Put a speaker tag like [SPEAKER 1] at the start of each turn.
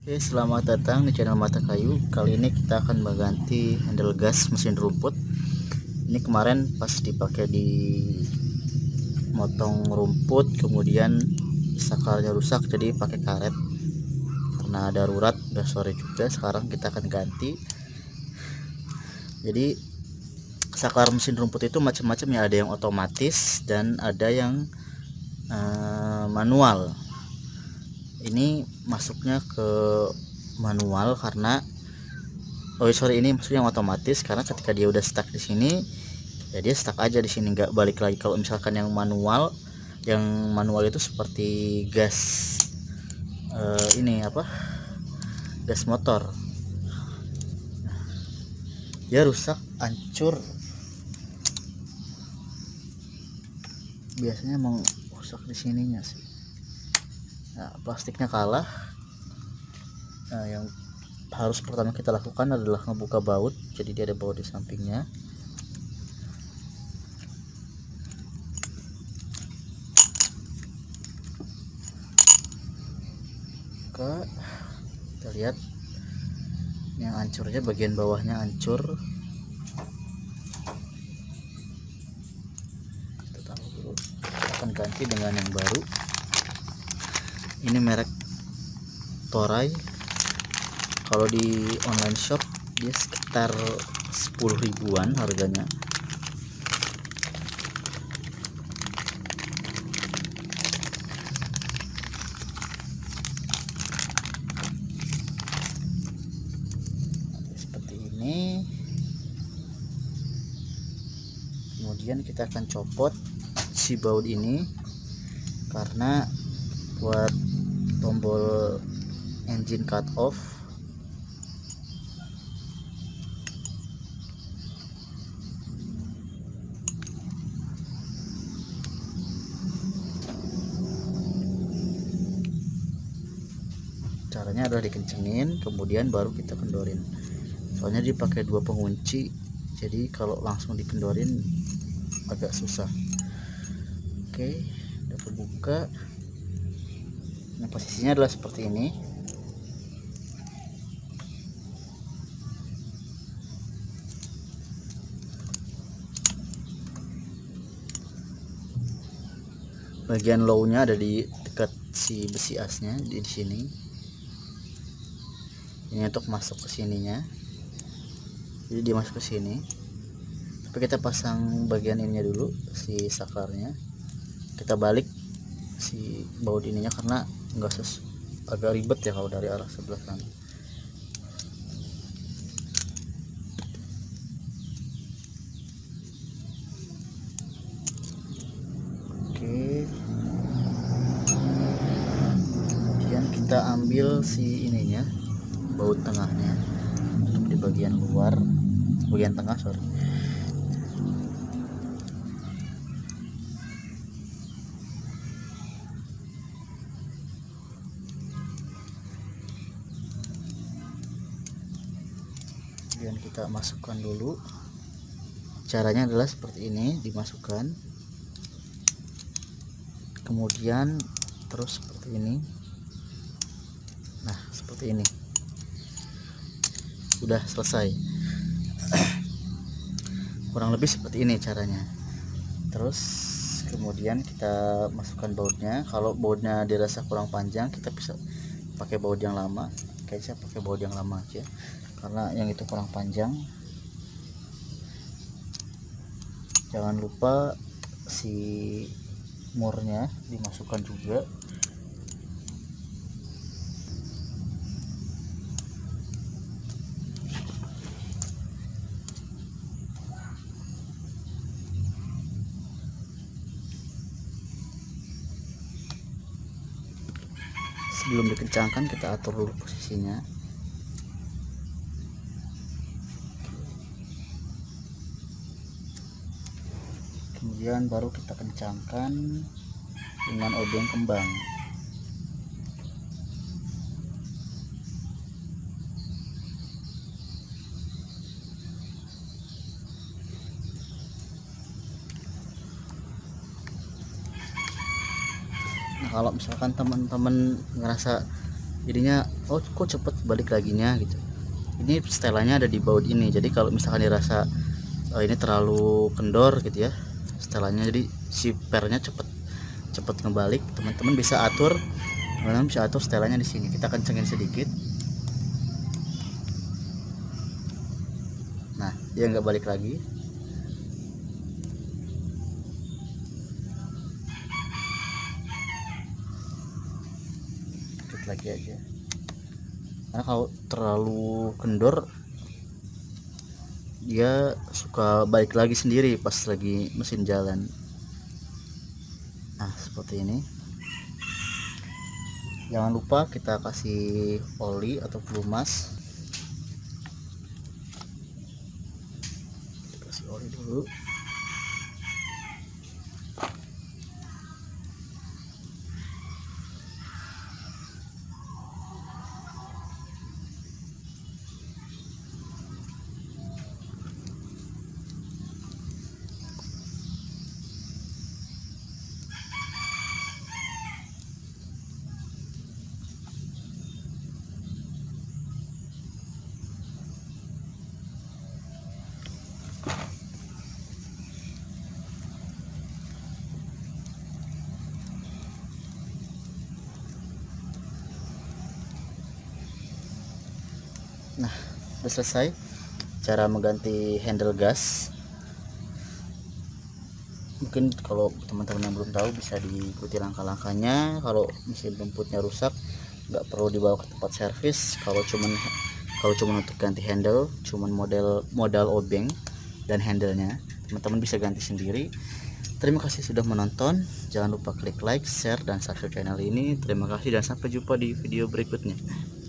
[SPEAKER 1] Oke, selamat datang di channel Mata Kayu. Kali ini kita akan mengganti handle gas mesin rumput. Ini kemarin pas dipakai di motong rumput, kemudian sakarnya rusak, jadi pakai karet. Karena darurat, udah sore juga, sekarang kita akan ganti. Jadi saklar mesin rumput itu macam-macam ya, ada yang otomatis dan ada yang manual. Ini masuknya ke manual karena ini maksudnya yang otomatis, karena ketika dia udah stuck di sini ya dia stuck aja di sini, nggak balik lagi. Kalau misalkan yang manual itu seperti gas gas motor, dia rusak, hancur, biasanya emang rusak di sininya sih. Nah, plastiknya kalah. Nah, yang harus pertama kita lakukan adalah membuka baut. Jadi dia ada baut di sampingnya. Kita lihat yang hancurnya, bagian bawahnya hancur. Kita taruh dulu, kita akan ganti dengan yang baru. Ini merek Toray. Kalau di online shop dia sekitar 10 ribuan harganya. Seperti ini. Kemudian kita akan copot si baut ini, karena buat tombol engine cut off. Caranya adalah dikencengin, kemudian baru kita kendorin. Soalnya dipakai dua pengunci, jadi kalau langsung dikendorin agak susah. Oke, udah terbuka. Nah, posisinya adalah seperti ini. Bagian low-nya ada di dekat si besi asnya di sini. Ini untuk masuk ke sininya. Jadi dia masuk ke sini. Tapi kita pasang bagian ininya dulu, si saklarnya. Kita balik si baut ininya karena agak ribet ya kalau dari arah sebelah sana. Oke. Kemudian kita ambil si ininya, baut tengahnya, untuk di bagian luar, bagian tengah sorry. Kemudian kita masukkan dulu. Caranya adalah seperti ini, dimasukkan, kemudian terus seperti ini. Nah, seperti ini, sudah selesai. Kurang lebih seperti ini caranya. Terus kemudian kita masukkan bautnya. Kalau bautnya dirasa kurang panjang, kita bisa pakai baut yang lama. Kayak saya pakai baut yang lama aja, karena yang itu kurang panjang. Jangan lupa si murnya dimasukkan juga. Sebelum dikencangkan kita atur dulu posisinya. Kemudian baru kita kencangkan dengan obeng kembang. Nah, kalau misalkan teman-teman ngerasa jadinya oh kok cepet balik laginya gitu. Ini setelannya ada di baut ini, jadi kalau misalkan dirasa ini terlalu kendor gitu ya setelannya, jadi si pernya cepet ngebalik, teman-teman bisa atur, setelannya di sini. Kita kencengin sedikit, nah dia nggak balik lagi. Dikit lagi aja, karena kalau terlalu kendor dia suka balik lagi sendiri pas lagi mesin jalan. Nah seperti ini. Jangan lupa kita kasih oli atau pelumas. Kasih oli dulu. Nah udah selesai cara mengganti handle gas. Mungkin kalau teman-teman yang belum tahu bisa diikuti langkah-langkahnya. Kalau mesin rumputnya rusak nggak perlu dibawa ke tempat servis. Kalau cuman untuk ganti handle, cuman modal obeng dan handlenya, teman-teman bisa ganti sendiri. Terima kasih sudah menonton. Jangan lupa klik like, share, dan subscribe channel ini. Terima kasih dan sampai jumpa di video berikutnya.